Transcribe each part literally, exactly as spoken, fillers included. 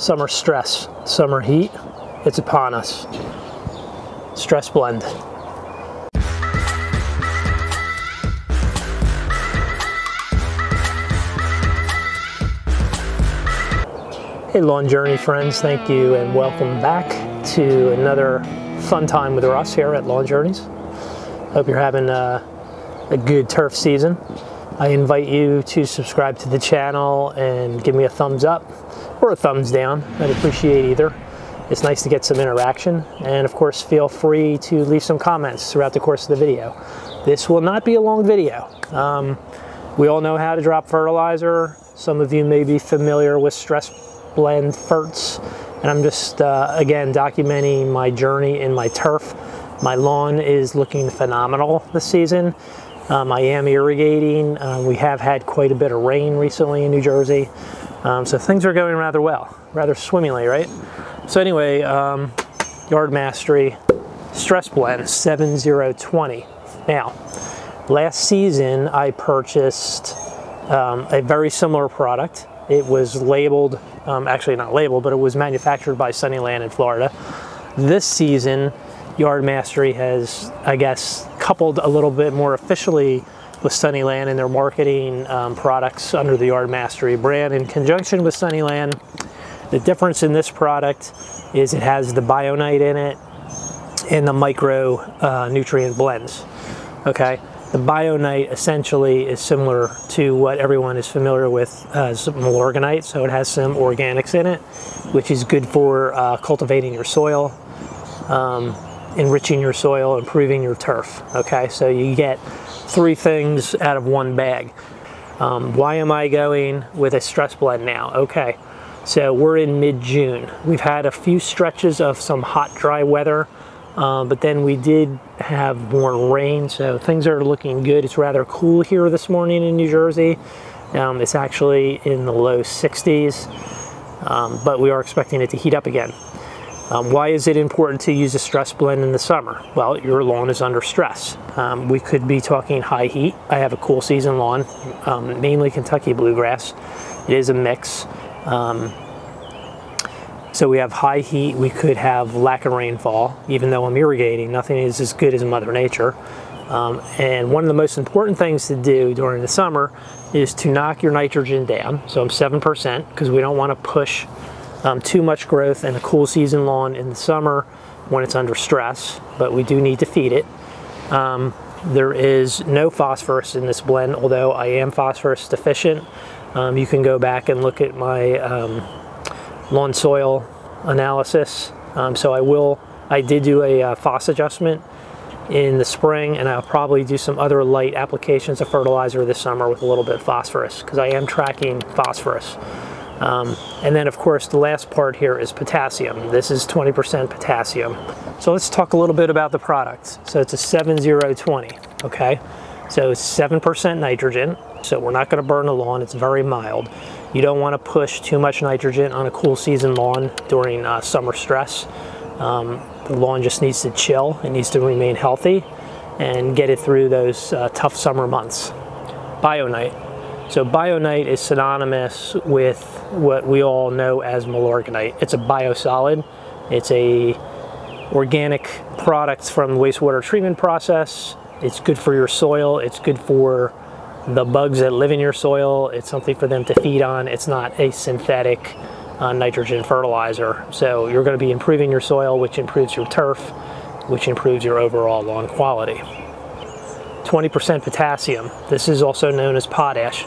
Summer stress, summer heat, it's upon us. Stress Blend. Hey Lawn Journey friends, thank you and welcome back to another fun time with Russ here at Lawn Journeys. Hope you're having a, a good turf season. I invite you to subscribe to the channel and give me a thumbs up or a thumbs down. I'd appreciate either. It's nice to get some interaction, and of course feel free to leave some comments throughout the course of the video. This will not be a long video. Um, we all know how to drop fertilizer. Some of you may be familiar with Stress Blend Ferts, and I'm just uh, again documenting my journey in my turf. My lawn is looking phenomenal this season. Um, I am irrigating. Uh, we have had quite a bit of rain recently in New Jersey. Um, so things are going rather well, rather swimmingly, right? So anyway, um, Yard Mastery Stress Blend seven zero twenty. Now, last season I purchased um, a very similar product. It was labeled, um, actually not labeled, but it was manufactured by Sunnyland in Florida. This season, Yard Mastery has, I guess, coupled a little bit more officially with Sunnyland in their marketing um, products under the Yard Mastery brand in conjunction with Sunnyland. The difference in this product is it has the BioNite in it and the micro uh, nutrient blends. Okay, the BioNite essentially is similar to what everyone is familiar with as Milorganite, so it has some organics in it, which is good for uh, cultivating your soil, um, enriching your soil, improving your turf. Okay, so you get three things out of one bag. Um, why am I going with a Stress Blend now? Okay, so we're in mid-June. We've had a few stretches of some hot, dry weather, uh, but then we did have more rain, so things are looking good. It's rather cool here this morning in New Jersey. Um, it's actually in the low sixties, um, but we are expecting it to heat up again. Um, why is it important to use a Stress Blend in the summer? Well, your lawn is under stress. Um, we could be talking high heat. I have a cool season lawn, um, mainly Kentucky bluegrass. It is a mix. Um, so we have high heat. We could have lack of rainfall. Even though I'm irrigating, nothing is as good as Mother Nature. Um, and one of the most important things to do during the summer is to knock your nitrogen down. So I'm seven percent because we don't want to push Um, too much growth in a cool season lawn in the summer when it's under stress, but we do need to feed it. Um, there is no phosphorus in this blend, although I am phosphorus deficient. Um, you can go back and look at my um, lawn soil analysis. Um, so I will, I did do a uh, phos adjustment in the spring, and I'll probably do some other light applications of fertilizer this summer with a little bit of phosphorus, because I am tracking phosphorus. Um, and then of course the last part here is potassium. This is twenty percent potassium. So let's talk a little bit about the product. So it's a seven zero twenty, okay? So it's seven percent nitrogen, so we're not gonna burn the lawn, it's very mild. You don't wanna push too much nitrogen on a cool season lawn during uh, summer stress. Um, the lawn just needs to chill, it needs to remain healthy and get it through those uh, tough summer months. BioNite. So BioNite is synonymous with what we all know as Milorganite. It's a biosolid. It's a organic product from the wastewater treatment process. It's good for your soil. It's good for the bugs that live in your soil. It's something for them to feed on. It's not a synthetic uh, nitrogen fertilizer. So you're going to be improving your soil, which improves your turf, which improves your overall lawn quality. twenty percent potassium. This is also known as potash.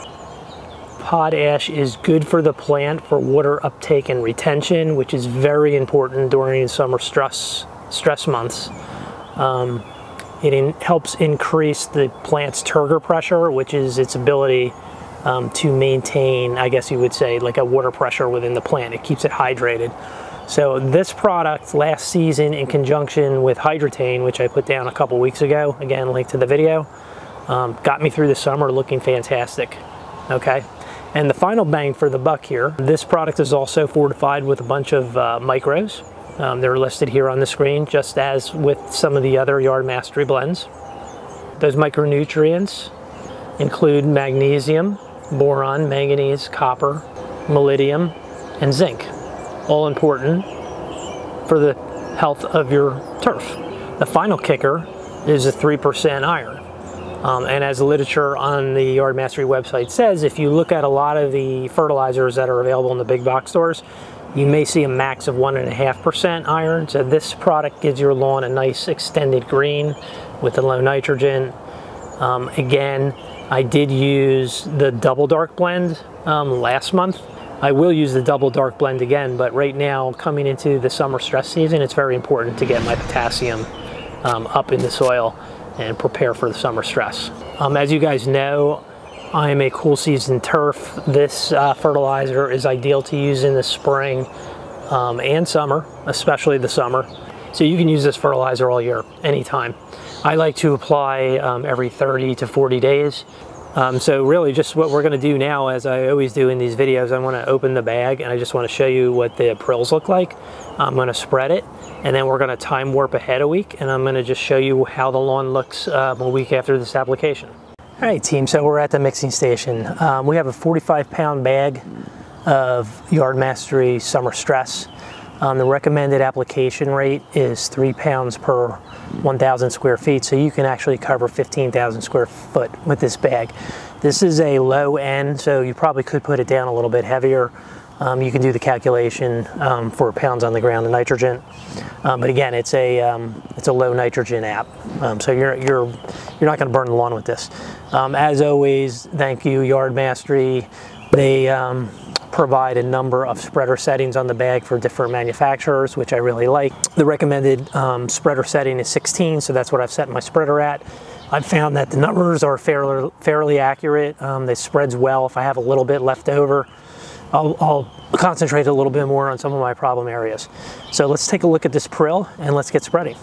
Potash is good for the plant for water uptake and retention, which is very important during summer stress stress months. Um, it in, helps increase the plant's turgor pressure, which is its ability um, to maintain, I guess you would say, like a water pressure within the plant. It keeps it hydrated. So this product last season in conjunction with Hydratane, which I put down a couple weeks ago, again, link to the video, um, got me through the summer looking fantastic, okay? And the final bang for the buck here, this product is also fortified with a bunch of uh, micros. Um, they're listed here on the screen, just as with some of the other Yard Mastery blends. Those micronutrients include magnesium, boron, manganese, copper, molybdenum, and zinc. all important for the health of your turf. The final kicker is a three percent iron. Um, and as the literature on the Yard Mastery website says, if you look at a lot of the fertilizers that are available in the big box stores, you may see a max of one point five percent iron. So this product gives your lawn a nice extended green with the low nitrogen. Um, again, I did use the Double Dark blend um, last month. I will use the Double Dark blend again, but right now, coming into the summer stress season, it's very important to get my potassium um, up in the soil and prepare for the summer stress. Um, as you guys know, I am a cool season turf. This uh, fertilizer is ideal to use in the spring um, and summer, especially the summer. So you can use this fertilizer all year, anytime. I like to apply um, every thirty to forty days. Um, so really just what we're gonna do now, as I always do in these videos, I wanna open the bag and I just wanna show you what the prills look like. I'm gonna spread it, and then we're gonna time warp ahead a week, and I'm gonna just show you how the lawn looks um, a week after this application. All right, team, so we're at the mixing station. Um, we have a forty-five pound bag of Yard Mastery Summer Stress. Um, the recommended application rate is three pounds per one thousand square feet, so you can actually cover fifteen thousand square foot with this bag. This is a low end, so you probably could put it down a little bit heavier. Um, you can do the calculation um, for pounds on the ground of nitrogen, um, but again, it's a um, it's a low nitrogen app, um, so you're you're you're not going to burn the lawn with this. Um, as always, thank you, Yard Mastery. They um, provide a number of spreader settings on the bag for different manufacturers, which I really like. The recommended um, spreader setting is sixteen, so that's what I've set my spreader at. I've found that the numbers are fairly fairly accurate. Um, they spreads well. If I have a little bit left over, I'll, I'll concentrate a little bit more on some of my problem areas. So let's take a look at this prill and let's get spreading.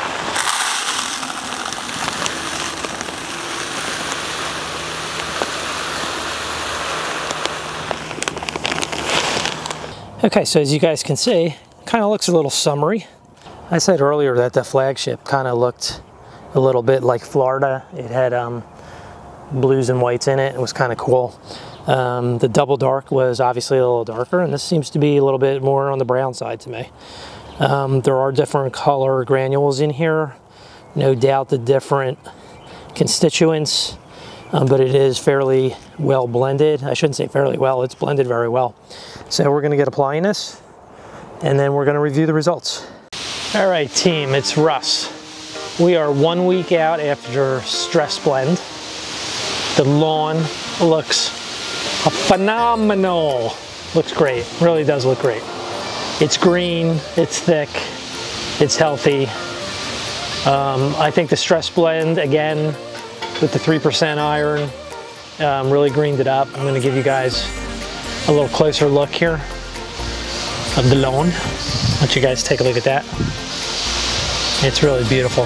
Okay, so as you guys can see, kind of looks a little summery. I said earlier that the flagship kind of looked a little bit like Florida. It had um, blues and whites in it. It was kind of cool. Um, the Double Dark was obviously a little darker, and this seems to be a little bit more on the brown side to me. Um, there are different color granules in here. No doubt the different constituents, um, but it is fairly well blended. I shouldn't say fairly well, it's blended very well. So we're gonna get applying this, and then we're gonna review the results. All right, team, it's Russ. We are one week out after Stress Blend. The lawn looks phenomenal. Looks great, really does look great. It's green, it's thick, it's healthy. Um, I think the Stress Blend, again, with the three percent iron, um, really greened it up. I'm gonna give you guys a little closer look here of the lawn. I'll let you guys take a look at that. It's really beautiful.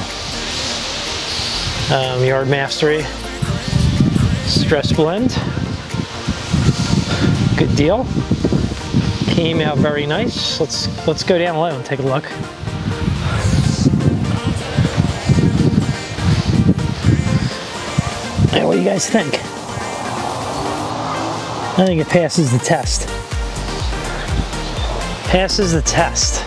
Um, Yard Mastery Stress Blend. Good deal. Came out very nice. Let's let's go down low and take a look. Hey, what do you guys think? I think it passes the test. Passes the test.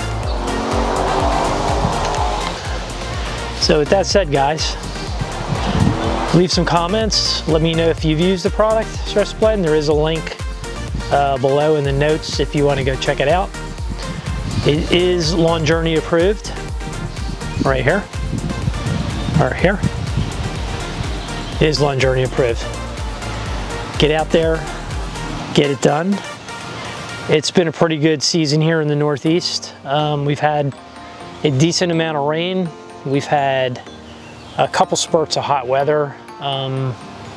So with that said, guys, leave some comments. Let me know if you've used the product, Stress Blend. There is a link uh, below in the notes if you want to go check it out. It is Lawn Journey approved. Right here. Right here. It is Lawn Journey approved. Get out there. Get it done. It's been a pretty good season here in the Northeast. Um, we've had a decent amount of rain. We've had a couple spurts of hot weather, um,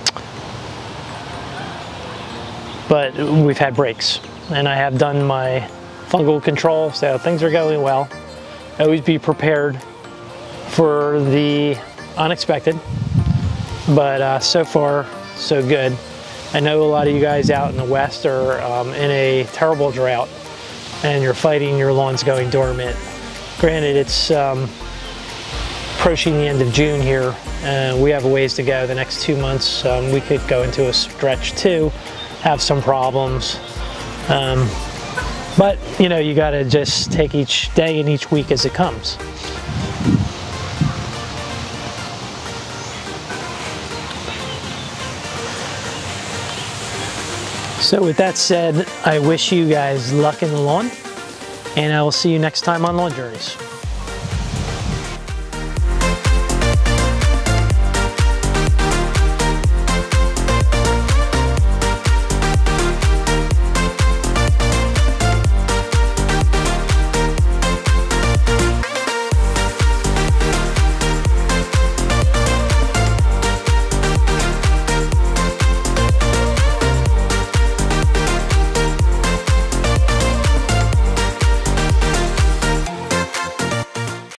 but we've had breaks. And I have done my fungal control, so things are going well. Always be prepared for the unexpected, but uh, so far, so good. I know a lot of you guys out in the West are um, in a terrible drought, and you're fighting your lawns going dormant. Granted, it's um, approaching the end of June here, and we have a ways to go. The next two months, um, we could go into a stretch too, have some problems. Um, But, you know, you got to just take each day and each week as it comes. So with that said, I wish you guys luck in the lawn, and I will see you next time on Lawn Journeys.